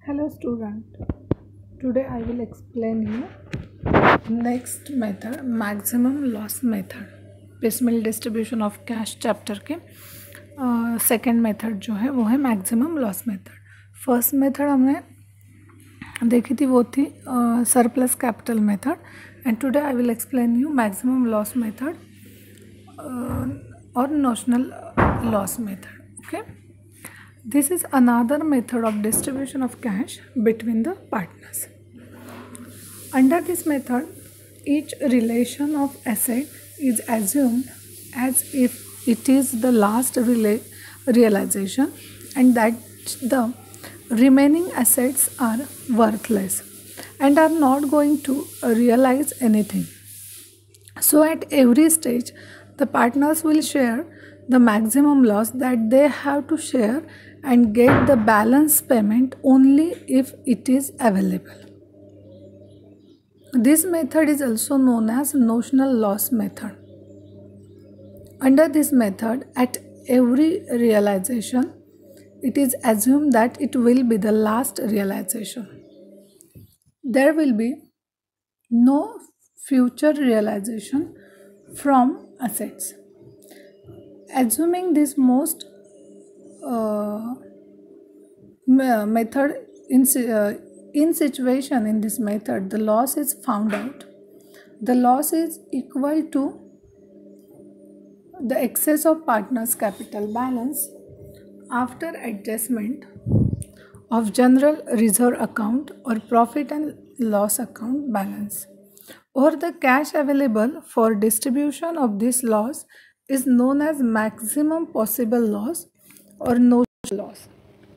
Hello student, today I will explain you next method maximum loss method piecemeal distribution of cash chapter के second method जो है वो है maximum loss method. First method हमने देखी थी वो थी surplus capital method and today I will explain you maximum loss method और notional loss method. Okay, this is another method of distribution of cash between the partners. Under this method, each relation of asset is assumed as if it is the last realization and that the remaining assets are worthless and are not going to realize anything. So at every stage, the partners will share the maximum loss that they have to share and get the balance payment only if it is available. This method is also known as notional loss method. Under this method, at every realization, it is assumed that it will be the last realization. There will be no future realization from assets. Assuming this most method in situation in this method, the loss is found out. The loss is equal to the excess of partners' capital balance after adjustment of general reserve account or profit and loss account balance, or the cash available for distribution of this loss is known as maximum possible loss or no loss.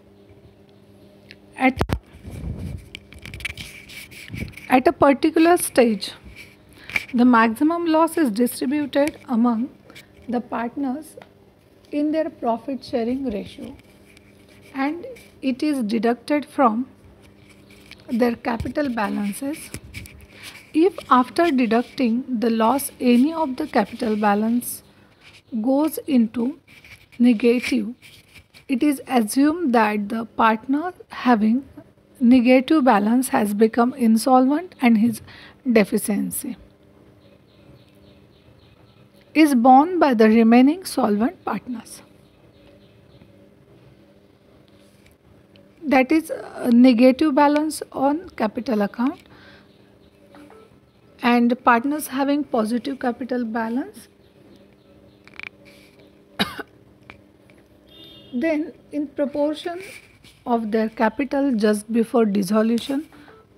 At a particular stage, the maximum loss is distributed among the partners in their profit sharing ratio and it is deducted from their capital balances. If after deducting the loss any of the capital balance goes into negative, it is assumed that the partner having negative balance has become insolvent and his deficiency is borne by the remaining solvent partners. That is negative balance on capital account and partners having positive capital balance. Then in proportion of their capital just before dissolution,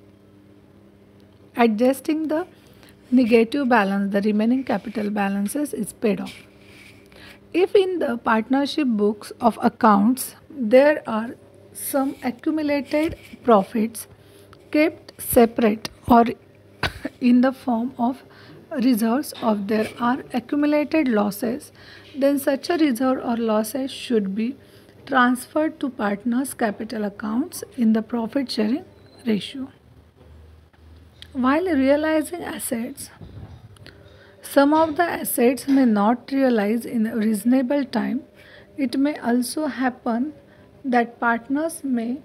adjusting the negative balance, the remaining capital balances is paid off. If in the partnership books of accounts there are some accumulated profits kept separate or in the form of reserves of there are accumulated losses, then such a reserve or losses should be transferred to partners' capital accounts in the profit sharing ratio. While realizing assets, some of the assets may not realize in a reasonable time. It may also happen that partners may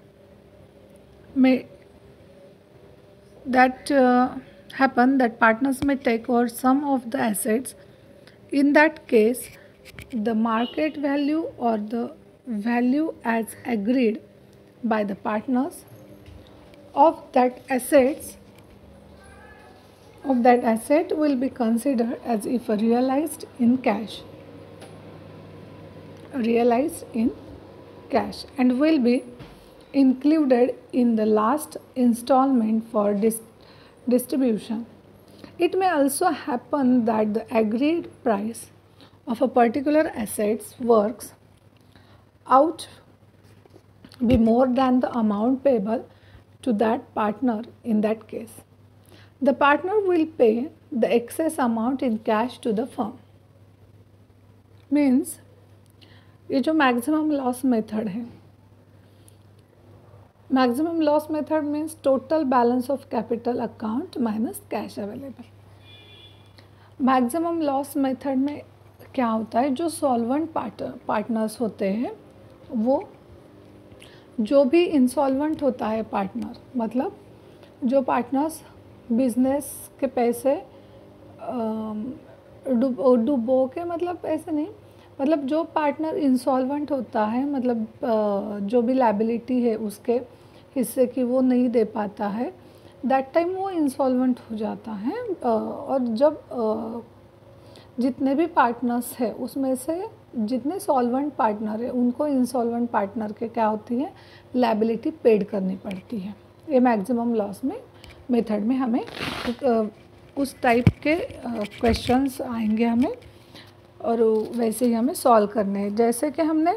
take over some of the assets. In that case, the market value or the value as agreed by the partners of that asset will be considered as if realized in cash and will be included in the last installment for distribution. It may also happen that the agreed price of a particular asset works out be more than the amount payable to that partner. In that case, the partner will pay the excess amount in cash to the firm. Means ये जो maximum loss method है, maximum loss method means total balance of capital account minus cash available. Maximum loss method में क्या होता है, जो solvent partners होते हैं वो जो भी इंसॉल्वेंट होता है पार्टनर, मतलब जो पार्टनर्स बिजनेस के पैसे डुबो के, मतलब ऐसे नहीं, मतलब जो पार्टनर इंसॉल्वेंट होता है, मतलब जो भी लायबिलिटी है उसके हिस्से की वो नहीं दे पाता है, दैट टाइम वो इंसॉल्वेंट हो जाता है। और जब जितने भी पार्टनर्स हैं उसमें से जितने सॉल्वेंट पार्टनर है उनको इंसॉल्वेंट पार्टनर के क्या होती है, लायबिलिटी पेड करनी पड़ती है। ये मैक्सिमम लॉस में मेथड में हमें उस टाइप के क्वेश्चंस आएंगे हमें, और वैसे ही हमें सॉल्व करने हैं। जैसे कि हमने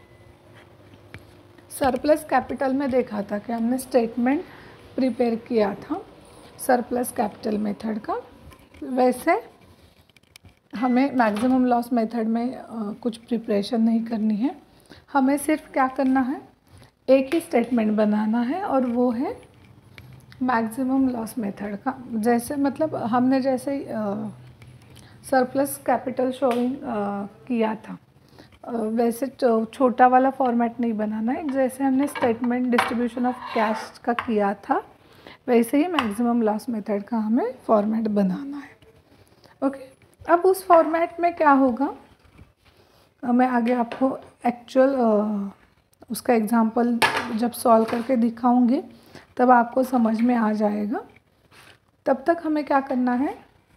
सरप्लस कैपिटल में देखा था कि हमने स्टेटमेंट प्रिपेयर किया था सरप्लस कैपिटल मेथड का, वैसे हमें मैक्सिमम लॉस मेथड में कुछ प्रिपरेशन नहीं करनी है। हमें सिर्फ क्या करना है, एक ही स्टेटमेंट बनाना है और वो है मैक्सिमम लॉस मेथड का। जैसे मतलब हमने जैसे सरप्लस कैपिटल शोइंग किया था, वैसे छोटा वाला फॉर्मेट नहीं बनाना है। जैसे हमने स्टेटमेंट डिस्ट्रीब्यूशन ऑफ कैश का किया था वैसे ही मैक्सिमम लॉस मेथड का हमें फॉर्मेट बनाना है। ओके, अब उस फॉर्मेट में क्या होगा, मैं आगे आपको एक्चुअल उसका एग्जांपल जब सॉल्व करके दिखाऊंगी तब आपको समझ में आ जाएगा। तब तक हमें क्या करना है,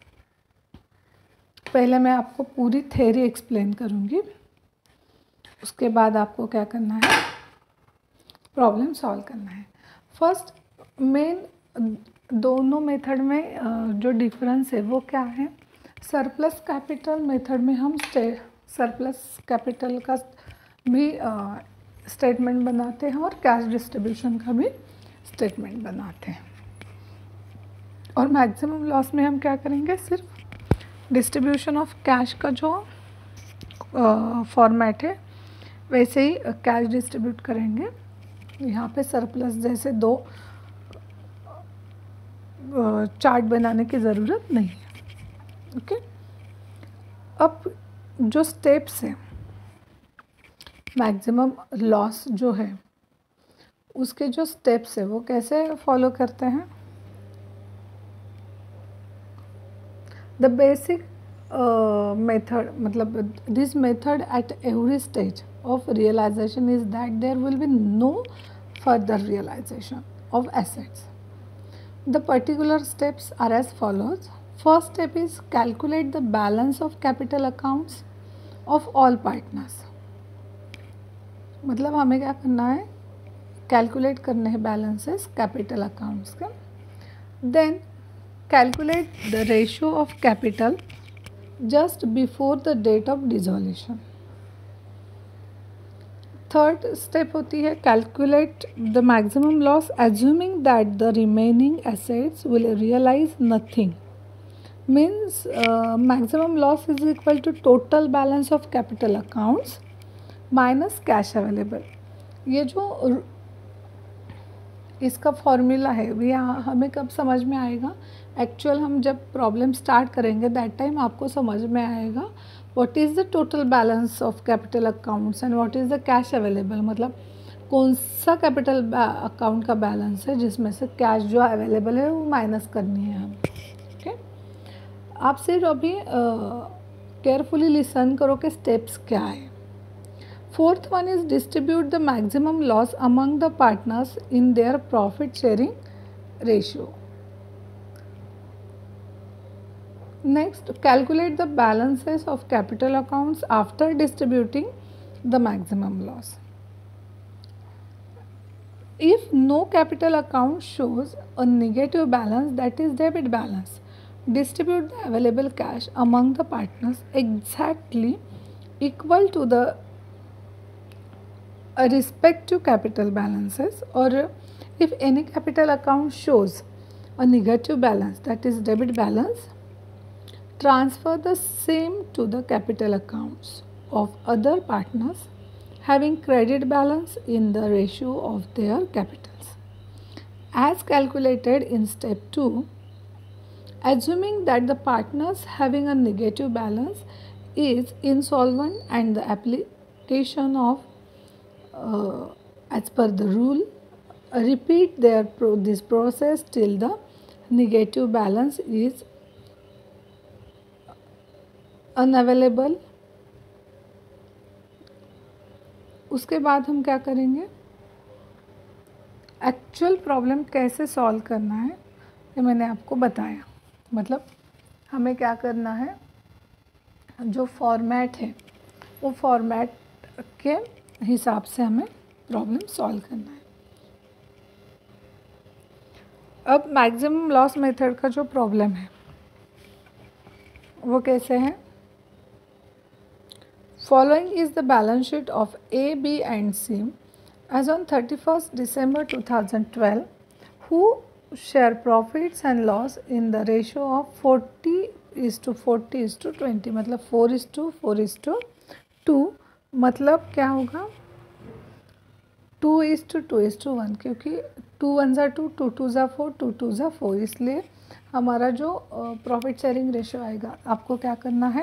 पहले मैं आपको पूरी थ्योरी एक्सप्लेन करूंगी, उसके बाद आपको क्या करना है, प्रॉब्लम सॉल्व करना है। फर्स्ट मेन दोनों मेथड में जो डिफरेंस है वो क्या है, सरप्लस कैपिटल मेथड में हम सरप्लस कैपिटल का भी स्टेटमेंट बनाते हैं और कैश डिस्ट्रीब्यूशन का भी स्टेटमेंट बनाते हैं। और मैक्सिमम लॉस में हम क्या करेंगे, सिर्फ डिस्ट्रीब्यूशन ऑफ कैश का जो फॉर्मेट है वैसे ही कैश डिस्ट्रीब्यूट करेंगे। यहाँ पे सरप्लस जैसे दो चार्ट बनाने की ज़रूरत नहीं है। ओके, अब जो स्टेप्स हैं मैक्सिमम लॉस जो है उसके जो स्टेप्स है वो कैसे फॉलो करते हैं। द बेसिक मेथड, मतलब this method at every stage of realization is that there will be no further realization of assets. The particular steps are as follows. First step is calculate the balance of capital accounts of all partners. मतलब हमें क्या करना है, calculate करने हैं balances capital accounts के। Then calculate the ratio of capital just before the date of dissolution. Third step होती है calculate the maximum loss assuming that the remaining assets will realise nothing. Means maximum loss is equal to total balance of capital accounts minus cash available. ये जो इसका formula है ये हमें कब समझ में आएगा, एक्चुअल हम जब प्रॉब्लम स्टार्ट करेंगे दैट टाइम आपको समझ में आएगा what is the total balance of capital accounts and what is the cash available. मतलब कौन सा कैपिटल अकाउंट का बैलेंस है जिसमें से कैश जो अवेलेबल है वो माइनस करनी है हम। ओके, आप सिर्फ अभी केयरफुली लिसन करो कि स्टेप्स क्या है। Fourth one is distribute the maximum loss among the partners in their profit sharing ratio. Next, calculate the balances of capital accounts after distributing the maximum loss. If no capital account shows a negative balance, that is debit balance, distribute the available cash among the partners exactly equal to the respective capital balances, or if any capital account shows a negative balance, that is debit balance, transfer the same to the capital accounts of other partners having credit balance in the ratio of their capitals as calculated in step 2, assuming that the partners having a negative balance is insolvent and the application of as per the rule, repeat this process till the negative balance is unavailable. उसके बाद हम क्या करेंगे, actual problem कैसे solve करना है ये मैंने आपको बताया. मतलब हमें क्या करना है, जो फॉर्मेट है वो फॉर्मेट के हिसाब से हमें प्रॉब्लम सॉल्व करना है. अब मैक्सिमम लॉस मेथड का जो प्रॉब्लम है वो कैसे है. Following is the balance sheet of A, B and C as on 31st December 2012, who share profits and loss in the ratio of 40:40:20. मतलब 4:4:2. मतलब क्या होगा, 2:2:1, क्योंकि 2 1 ज़ा 2, 2 2 ज़ा 4, 2 2 ज़ा 4. इसलिए हमारा जो प्रॉफिट शेयरिंग रेशियो आएगा, आपको क्या करना है,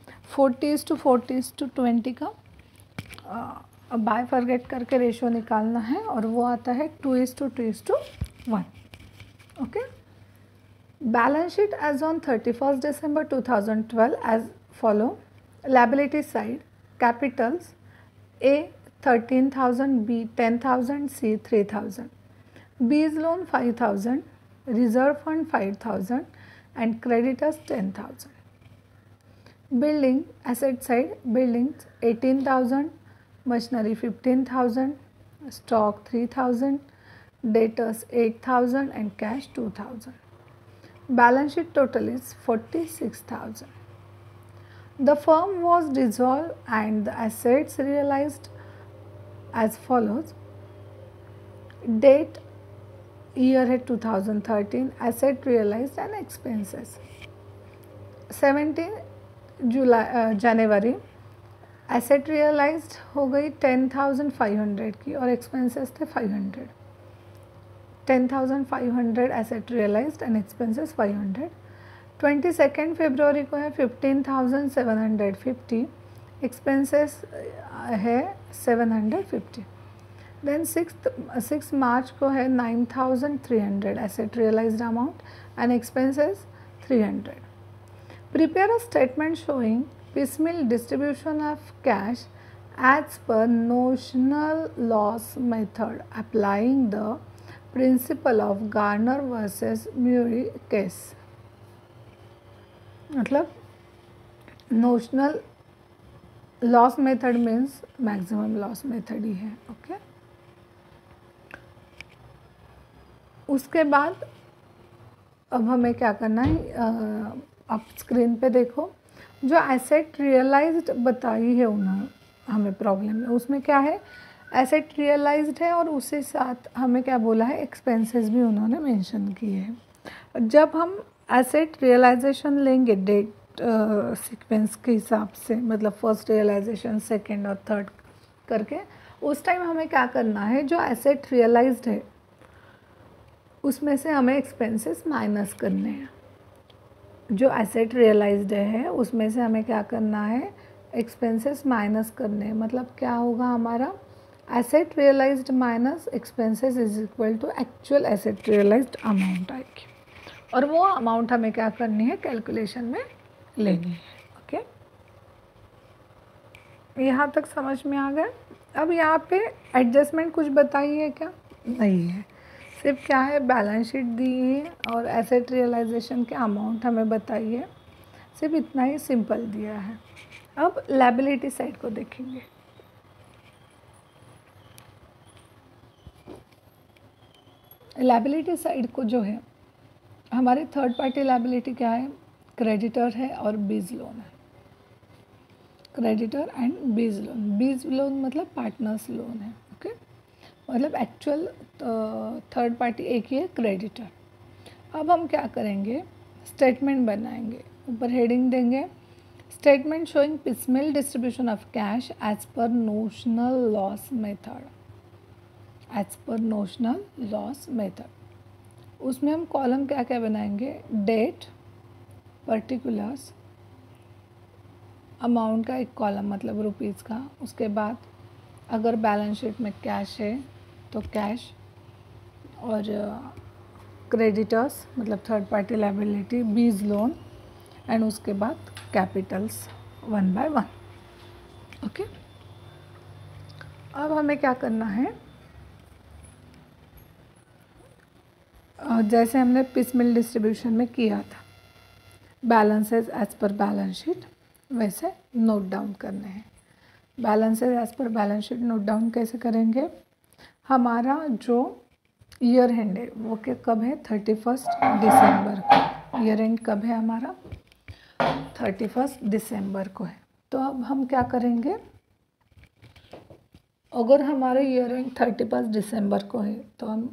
40:40:20 का बाय फॉरगेट करके रेशियो निकालना है, और वो आता है 2:2:1. Okay. Balance sheet as on 31st December 2012 as follow. Liability side, capitals A 13,000, B 10,000, C 3,000. B's loan 5,000, reserve fund 5,000 and creditors 10,000. Building asset side, buildings 18,000, machinery 15,000, stock 3,000, debtors 8,000 and cash 2,000. Balance sheet total is 46,000. The firm was dissolved and the assets realized as follows. Date year है 2013, asset realized and expenses 17 January. Asset realised हो गई 10,500 की और expenses थे 500. 10,500 asset realised and expenses 500. 22 फरवरी को है 15,750, expenses है 750. देन 6 मार्च को है 9,300 asset realised amount and expenses 300. Prepare a statement showing piecemeal distribution of cash as per notional loss method applying the principle of Garner versus Murray case. मतलब notional loss method means maximum loss method ही है. Okay. उसके बाद अब हमें क्या करना है, आप स्क्रीन पे देखो, जो एसेट रियलाइज्ड बताई है उन्होंने हमें प्रॉब्लम में, उसमें क्या है, एसेट रियलाइज्ड है और उसी साथ हमें क्या बोला है, एक्सपेंसेस भी उन्होंने मेंशन किए हैं. जब हम एसेट रियलाइजेशन लेंगे डेट सीक्वेंस के हिसाब से, मतलब फर्स्ट रियलाइजेशन, सेकंड और थर्ड करके, उस टाइम हमें क्या करना है, जो एसेट रियलाइज्ड है उसमें से हमें एक्सपेंसेस माइनस करने हैं. जो एसेट रियलाइज्ड है उसमें से हमें क्या करना है, एक्सपेंसेस माइनस करने हैं. मतलब क्या होगा हमारा, asset realised minus expenses is equal to actual asset realised amount आएगी, और वो अमाउंट हमें क्या करनी है, कैलकुलेशन में लेनी है. ओके. यहाँ तक समझ में आ गया. अब यहाँ पे एडजस्टमेंट कुछ बताई है क्या, नहीं है. सिर्फ क्या है, बैलेंस शीट दी है और एसेट रियलाइजेशन के अमाउंट हमें बताई है. सिर्फ इतना ही सिंपल दिया है. अब लायबिलिटी साइड को देखेंगे. लायबिलिटी साइड को जो है, हमारे थर्ड पार्टी लायबिलिटी क्या है, क्रेडिटर है और बीज लोन है. Creditor and B's loan. B's loan मतलब पार्टनर्स लोन है. ओके. मतलब एक्चुअल थर्ड पार्टी एक ही है, क्रेडिटर. अब हम क्या करेंगे, स्टेटमेंट बनाएंगे. ऊपर हेडिंग देंगे, statement showing piecemeal distribution of cash as per notional loss method. As per notional loss method. उसमें हम कॉलम क्या क्या बनाएंगे, डेट, पर्टिकुलर्स, अमाउंट का एक कॉलम मतलब रुपीज़ का. उसके बाद अगर बैलेंस शीट में कैश है तो कैश और क्रेडिटर्स मतलब third party liability, B's loan and उसके बाद capitals one by one. Okay, अब हमें क्या करना है, जैसे हमने पिसमिल डिस्ट्रीब्यूशन में किया था, balances as per balance sheet, वैसे नोट डाउन करने हैं। Balances as per balance sheet note down कैसे करेंगे, हमारा जो ईयर एंड है वो के कब है, 31 दिसंबर को। ईयर एंड कब है हमारा, 31 दिसंबर को है। तो अब हम क्या करेंगे, अगर हमारा ईयर एंड 31 दिसंबर को है तो हम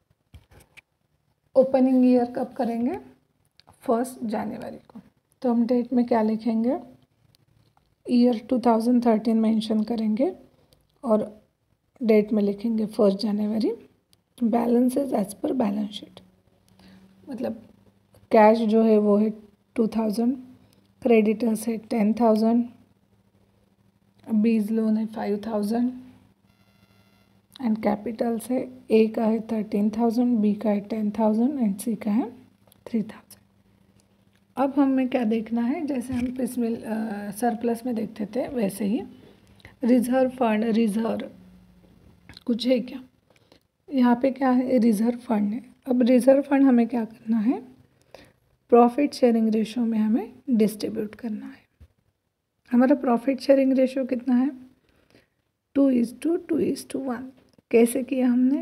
ओपनिंग ईयर कब करेंगे, 1 जनवरी को। तो हम डेट में क्या लिखेंगे, ईयर 2013 मेंशन करेंगे और डेट में लिखेंगे 1 जनवरी। Balances as per balance sheet, मतलब कैश जो है वो है 2000, क्रेडिटर्स है 10,000, बीज लोन है 5,000 एंड कैपिटल्स है, ए का है 13,000, बी का है 10,000 एंड सी का है 3,000। अब हमें क्या देखना है, जैसे हम पिसमिल सरप्लस में देखते थे वैसे ही रिजर्व फंड, रिजर्व कुछ है क्या, यहाँ पे क्या है, रिजर्व फंड है। अब रिजर्व फंड हमें क्या करना है, प्रॉफिट शेयरिंग रेशो में हमें डिस्ट्रीब्यूट करना है। हमारा प्रॉफिट शेयरिंग रेशो कितना है, 2:1। कैसे किया हमने,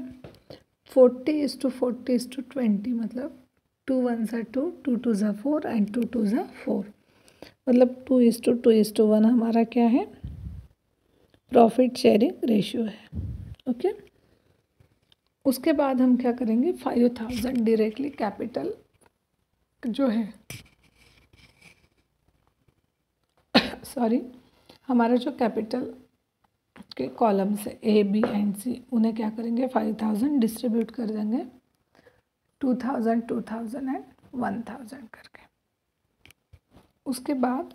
40:40:20, मतलब 2 1 2, 2 2 4 एंड 2 2 4, मतलब 2:2:1 हमारा क्या है, प्रॉफिट शेयरिंग रेशियो है। ओके, उसके बाद हम क्या करेंगे, 5,000 डायरेक्टली कैपिटल जो है सॉरी, हमारा जो कैपिटल के कॉलम्स है ए बी एंड सी, उन्हें क्या करेंगे, 5,000 डिस्ट्रीब्यूट कर देंगे 2,000 2,000 एंड 1,000 करके। उसके बाद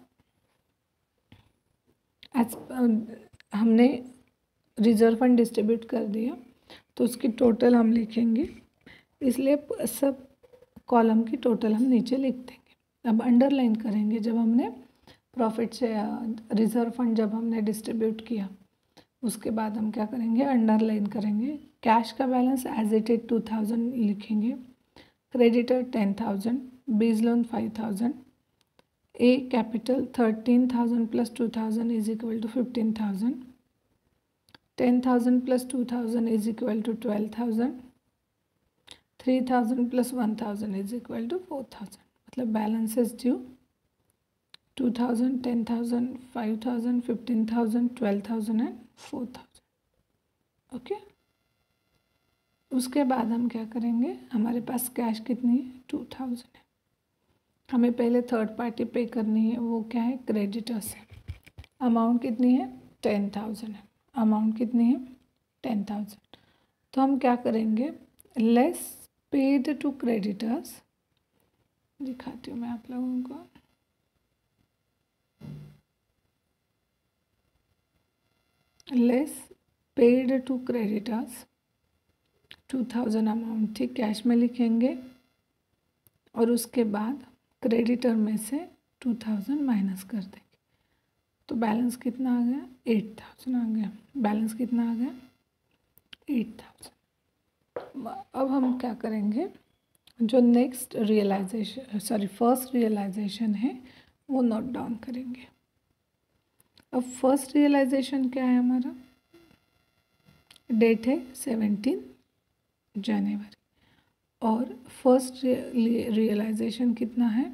एज हमने रिजर्व फंड डिस्ट्रीब्यूट कर दिया तो उसकी टोटल हम लिखेंगे, इसलिए सब कॉलम की टोटल हम नीचे लिख देंगे। अब अंडरलाइन करेंगे, जब हमने प्रॉफिट से रिजर्व फंड जब हमने डिस्ट्रीब्यूट किया उसके बाद हम क्या करेंगे, अंडरलाइन करेंगे, कैश का बैलेंस एज इट इज 2,000 लिखेंगे, creditor 10,000, B's loan 5,000, A capital 13,000 plus 2,000 is equal to 15,000, 10,000 plus 2,000 is equal to 12,000, 3,000 plus 1,000 is equal to 4,000। मतलब बैलेंसेस ड्यू 2,000, 10,000, 5,000, 15,000, 12,000 एंड 4,000। ओके, उसके बाद हम क्या करेंगे, हमारे पास कैश कितनी है, 2,000 है। हमें पहले थर्ड पार्टी पे करनी है, वो क्या है, क्रेडिटर्स है। अमाउंट कितनी है, 10,000 है। अमाउंट कितनी है, 10,000। तो हम क्या करेंगे, लेस पेड टू क्रेडिटर्स, दिखाती हूँ मैं आप लोगों को, less paid to creditors 2,000 amount थी, कैश में लिखेंगे और उसके बाद क्रेडिटर में से 2,000 माइनस कर देंगे। तो बैलेंस कितना आ गया, 8,000 आ गया। बैलेंस कितना आ गया, 8,000। अब हम क्या करेंगे, जो नेक्स्ट रियलाइजेशन फर्स्ट रियलाइजेशन है वो नोट डाउन करेंगे। अब फर्स्ट रियलाइजेशन क्या है, हमारा डेट है 17 जनवरी और फर्स्ट रियलाइजेशन कितना है,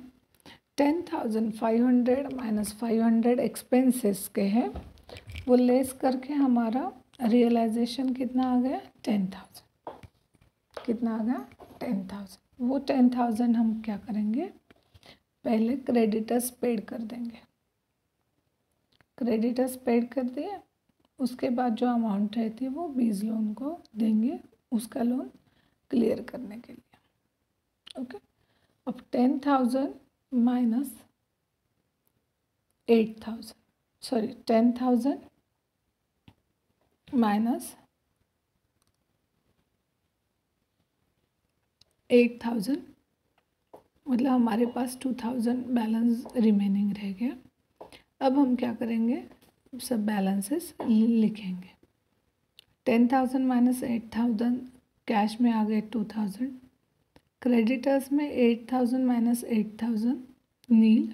10,500 माइनस 500 एक्सपेंसेस के हैं, वो लेस करके हमारा रियलाइजेशन कितना आ गया, 10,000। कितना आ गया, 10,000। वो 10,000 हम क्या करेंगे, पहले क्रेडिटर्स पेड कर देंगे। क्रेडिटर्स पेड कर दिए, उसके बाद जो अमाउंट रहती है वो बीज लोन को देंगे, उसका लोन क्लियर करने के लिए। ओके, अब 10,000 माइनस 8,000, सॉरी 10,000 माइनस 8,000, मतलब हमारे पास 2,000 बैलेंस रिमेनिंग रह गया। अब हम क्या करेंगे, सब बैलेंसेस लिखेंगे। 10,000 माइनस 8,000, कैश में आ गए 2,000, क्रेडिटर्स में 8,000 माइनस 8,000 नील,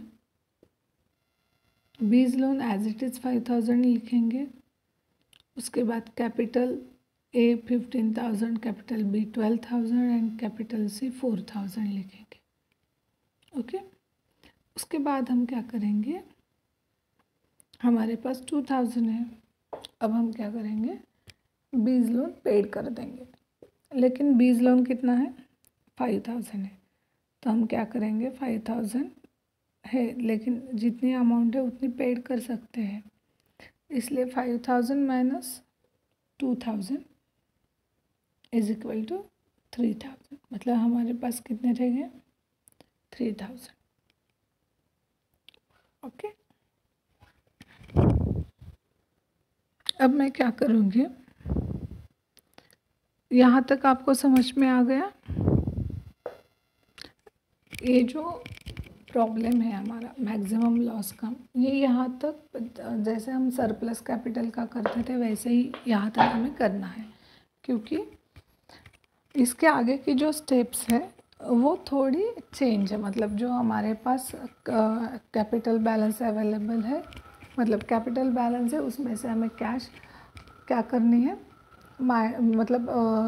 बीज लोन एज इट इज़ 5,000 लिखेंगे। उसके बाद capital A 15,000, capital B 12,000 and capital C 4,000 लिखेंगे। ओके, उसके बाद हम क्या करेंगे, हमारे पास 2,000 है, अब हम क्या करेंगे, बीज लोन पेड कर देंगे। लेकिन बीज लोन कितना है, 5,000 है, तो हम क्या करेंगे, 5,000 है लेकिन जितनी अमाउंट है उतनी पेड कर सकते हैं, इसलिए 5,000 माइनस 2,000 इज इक्वल टू 3,000, मतलब हमारे पास कितने रह गए, 3,000। ओके, अब मैं क्या करूँगी, यहाँ तक आपको समझ में आ गया। ये जो प्रॉब्लम है हमारा मैक्सिमम लॉस का, ये यहाँ तक जैसे हम सरप्लस कैपिटल का करते थे वैसे ही यहाँ तक हमें करना है, क्योंकि इसके आगे की जो स्टेप्स है वो थोड़ी चेंज है। मतलब जो हमारे पास कैपिटल बैलेंस अवेलेबल है, मतलब कैपिटल बैलेंस है, उसमें से हमें कैश क्या करनी है, मतलब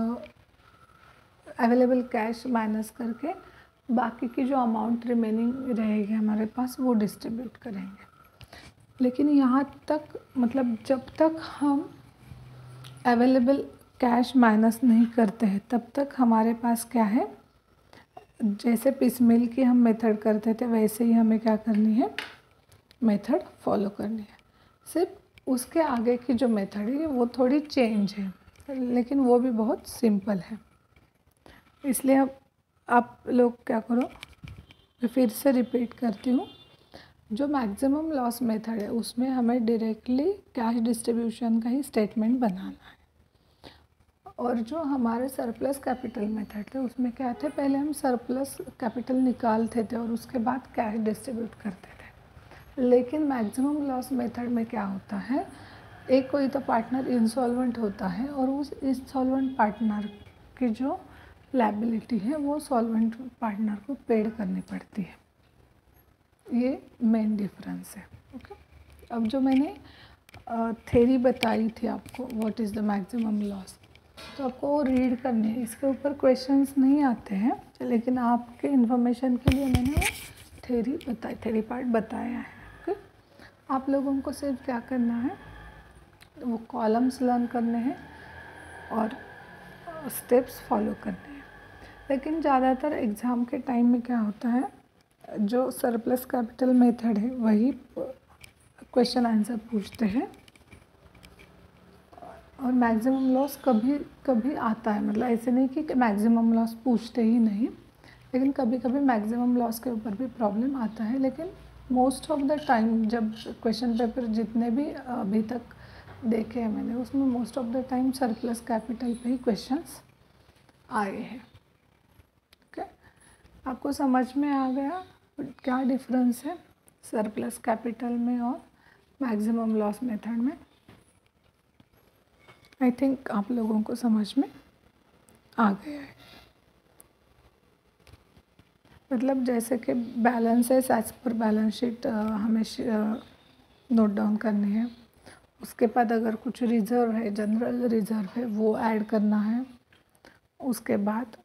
अवेलेबल कैश माइनस करके बाकी की जो अमाउंट रिमेनिंग रहेगी हमारे पास वो डिस्ट्रीब्यूट करेंगे। लेकिन यहाँ तक मतलब जब तक हम अवेलेबल कैश माइनस नहीं करते हैं तब तक हमारे पास क्या है, जैसे पिसमिल की हम मेथड करते थे वैसे ही हमें क्या करनी है, मेथड फॉलो करनी है। सिर्फ उसके आगे की जो मेथड है वो थोड़ी चेंज है, लेकिन वो भी बहुत सिंपल है। इसलिए अब आप लोग क्या करो, मैं फिर से रिपीट करती हूँ, जो मैक्सिमम लॉस मेथड है उसमें हमें डायरेक्टली कैश डिस्ट्रीब्यूशन का ही स्टेटमेंट बनाना है। और जो हमारे सरप्लस कैपिटल मेथड थे उसमें क्या थे, पहले हम सरप्लस कैपिटल निकालते थे और उसके बाद कैश डिस्ट्रीब्यूट करते थे। लेकिन मैक्सिमम लॉस मेथड में क्या होता है, एक कोई तो पार्टनर इंसॉल्वेंट होता है और उस इंसॉल्वेंट पार्टनर की जो लायबिलिटी है वो सॉल्वेंट पार्टनर को पेड करनी पड़ती है। ये मेन डिफरेंस है। ओके, अब जो मैंने थ्योरी बताई थी आपको, what is the maximum loss, तो आपको वो रीड करनी है। इसके ऊपर क्वेश्चंस नहीं आते हैं, लेकिन आपके इन्फॉर्मेशन के लिए मैंने वो थ्योरी बताई, थ्योरी पार्ट बताया है। ओके, आप लोगों को सिर्फ क्या करना है, वो कॉलम्स लर्न करने हैं और स्टेप्स फॉलो करने हैं। लेकिन ज़्यादातर एग्ज़ाम के टाइम में क्या होता है, जो सरप्लस कैपिटल मेथड है वही क्वेश्चन आंसर पूछते हैं और मैक्सिमम लॉस कभी कभी आता है। मतलब ऐसे नहीं कि मैक्सिमम लॉस पूछते ही नहीं, लेकिन कभी कभी मैक्सिमम लॉस के ऊपर भी प्रॉब्लम आता है। लेकिन मोस्ट ऑफ द टाइम जब क्वेश्चन पेपर जितने भी अभी तक देखे हैं मैंने, उसमें most of the time surplus capital पे ही क्वेश्चंस आए हैं। ओके, आपको समझ में आ गया क्या डिफरेंस है सरप्लस कैपिटल में और मैक्सिमम लॉस मेथड में? आई थिंक आप लोगों को समझ में आ गया है। मतलब जैसे कि balances as per balance sheet हमें नोट डाउन करनी है। उसके बाद अगर कुछ रिज़र्व है, जनरल रिज़र्व है, वो ऐड करना है। उसके बाद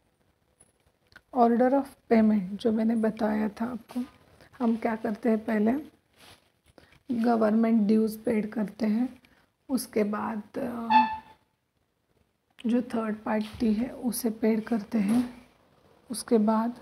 ऑर्डर ऑफ पेमेंट जो मैंने बताया था आपको, हम क्या करते हैं, पहले गवर्नमेंट ड्यूज़ पेड करते हैं। उसके बाद जो थर्ड पार्टी है उसे पेड करते हैं। उसके बाद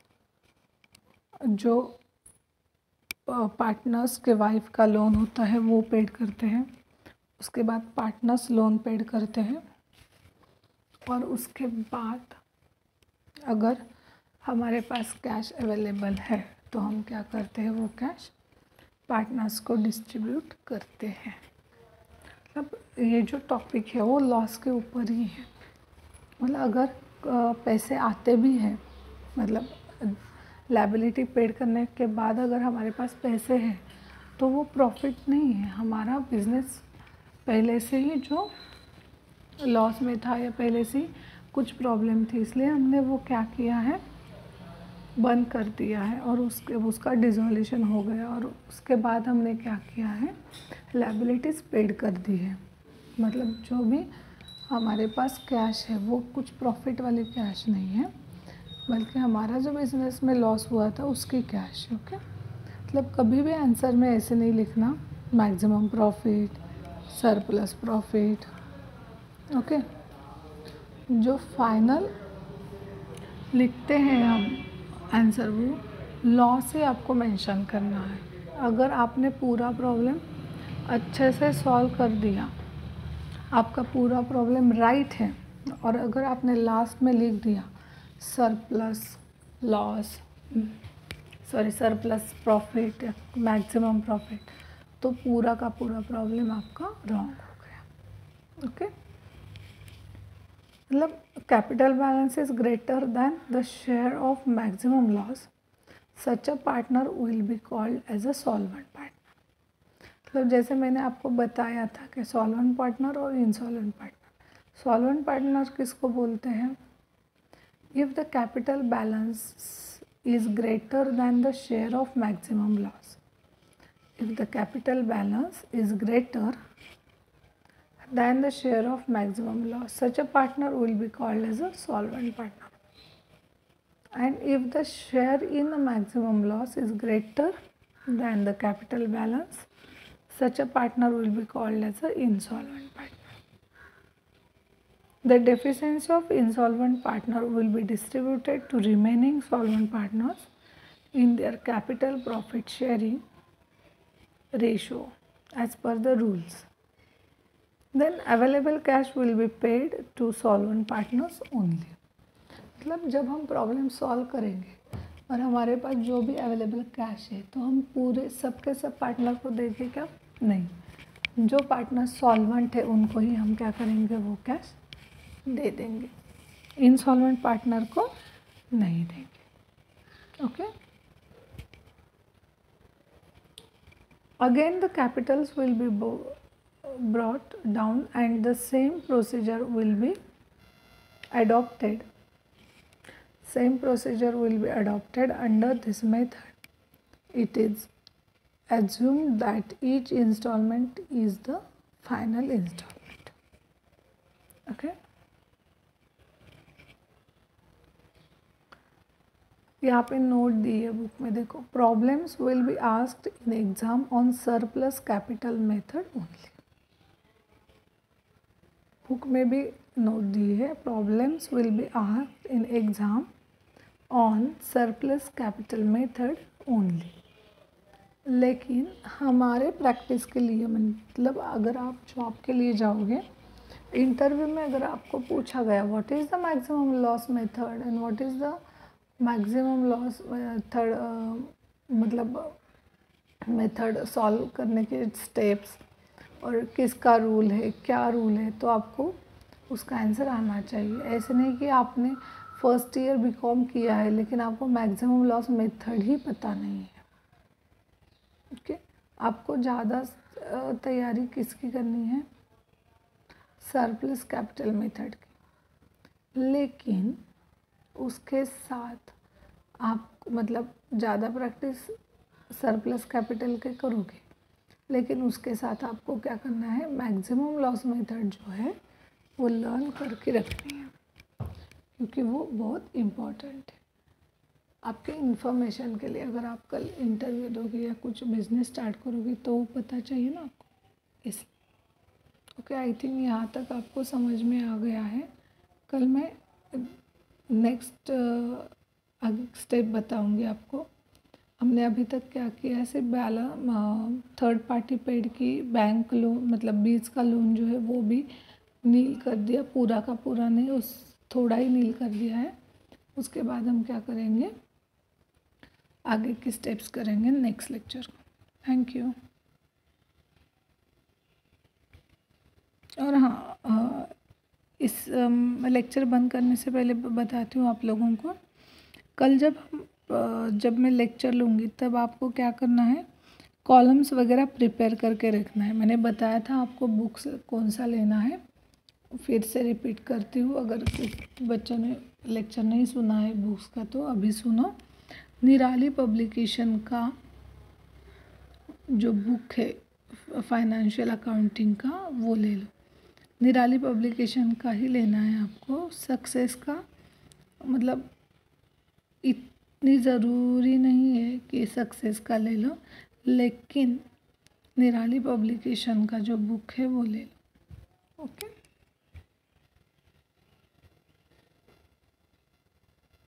जो पार्टनर्स के वाइफ का लोन होता है वो पेड करते हैं। उसके बाद पार्टनर्स लोन पेड करते हैं। और उसके बाद अगर हमारे पास कैश अवेलेबल है तो हम क्या करते हैं, वो कैश पार्टनर्स को डिस्ट्रीब्यूट करते हैं। मतलब ये जो टॉपिक है वो लॉस के ऊपर ही है। मतलब अगर पैसे आते भी हैं, मतलब लायबिलिटी पेड करने के बाद अगर हमारे पास पैसे हैं तो वो प्रॉफिट नहीं है, हमारा बिजनेस पहले से ही जो लॉस में था या पहले से ही कुछ प्रॉब्लम थी, इसलिए हमने वो क्या किया है, बंद कर दिया है और उसका डिसोल्यूशन हो गया। और उसके बाद हमने क्या किया है, लायबिलिटीज़ पेड कर दी है, मतलब जो भी हमारे पास कैश है वो कुछ प्रॉफिट वाली कैश नहीं है, बल्कि हमारा जो बिज़नेस में लॉस हुआ था उसकी कैश है। ओके, मतलब कभी भी आंसर में ऐसे नहीं लिखना maximum profit, surplus profit. Okay, जो फाइनल लिखते हैं हम आंसर, वो लॉ से आपको मेंशन करना है। अगर आपने पूरा प्रॉब्लम अच्छे से सॉल्व कर दिया, आपका पूरा प्रॉब्लम राइट है, और अगर आपने लास्ट में लिख दिया surplus loss, sorry surplus profit या मैक्सिमम प्रॉफिट, तो पूरा का पूरा प्रॉब्लम आपका रॉन्ग हो गया। ओके, मतलब capital balance is greater than the share of maximum loss, such a partner will be called as a solvent partner. मतलब जैसे मैंने आपको बताया था कि सॉल्वेंट पार्टनर और इंसॉल्वेंट पार्टनर। सॉल्वेंट पार्टनर किसको बोलते हैं, if the capital balance is greater than the share of maximum loss. If the capital balance is greater than the share of maximum loss, such a partner will be called as a solvent partner. And if the share in the maximum loss is greater than the capital balance, such a partner will be called as an insolvent partner. The deficiency of insolvent partner will be distributed to remaining solvent partners in their capital profit sharing ratio as per the rules. Then available cash will be paid to solvent partners only. मतलब जब हम problem solve करेंगे और हमारे पास जो भी available cash है, तो हम पूरे सबके सब पार्टनर को देंगे क्या, नहीं, जो पार्टनर सॉल्वेंट है उनको ही हम क्या करेंगे, वो कैश दे देंगे, इनसॉल्वेंट पार्टनर को नहीं देंगे। Okay, again the capitals will be brought down and the same procedure will be adopted. Same procedure will be adopted under this method. It is assumed that each installment is the final installment. Okay, यहाँ पे note दी है book में, देखो, problems will be asked in exam on surplus capital method only. Book में भी note दी है, problems will be asked in exam on surplus capital method only. लेकिन हमारे प्रैक्टिस के लिए, मतलब अगर आप जॉब के लिए जाओगे, इंटरव्यू में अगर आपको पूछा गया what is the maximum loss method and what is the maximum loss method, मतलब मेथड सॉल्व करने के स्टेप्स और किसका रूल है, क्या रूल है, तो आपको उसका आंसर आना चाहिए। ऐसे नहीं कि आपने फर्स्ट ईयर बीकॉम किया है लेकिन आपको मैक्सिमम लॉस मेथड ही पता नहीं है। ओके, आपको ज़्यादा तैयारी किसकी करनी है, सरप्लस कैपिटल मेथड की, लेकिन उसके साथ आप मतलब ज़्यादा प्रैक्टिस सरप्लस कैपिटल के करोगे, लेकिन उसके साथ आपको क्या करना है, मैक्सिमम लॉस मेथड जो है वो लर्न करके रखनी है, क्योंकि वो बहुत इम्पॉर्टेंट है आपके इन्फॉर्मेशन के लिए। अगर आप कल इंटरव्यू दोगे या कुछ बिजनेस स्टार्ट करोगे तो वो पता चाहिए ना आपको, इसलिए। ओके, आई थिंक यहाँ तक आपको समझ में आ गया है। कल मैं नेक्स्ट स्टेप बताऊंगी आपको। हमने अभी तक क्या किया है, सिर्फ थर्ड पार्टी पेड की बैंक लोन, मतलब बीज का लोन जो है वो भी नील कर दिया, पूरा का पूरा नहीं, उस थोड़ा ही नील कर दिया है। उसके बाद हम क्या करेंगे, आगे की स्टेप्स करेंगे नेक्स्ट लेक्चर को। Thank you. और हाँ, इस लेक्चर बंद करने से पहले बताती हूँ आप लोगों को, कल जब मैं लेक्चर लूँगी तब आपको क्या करना है, कॉलम्स वगैरह प्रिपेयर करके रखना है। मैंने बताया था आपको बुक्स कौन सा लेना है, फिर से रिपीट करती हूँ। अगर बच्चों ने लेक्चर नहीं सुना है बुक्स का तो अभी सुनो। निराली पब्लिकेशन का जो बुक है फाइनेंशियल अकाउंटिंग का वो ले लो, निराली पब्लिकेशन का ही लेना है आपको। सक्सेस का मतलब इतनी ज़रूरी नहीं है कि सक्सेस का ले लो, लेकिन निराली पब्लिकेशन का जो बुक है वो ले लो। ओके।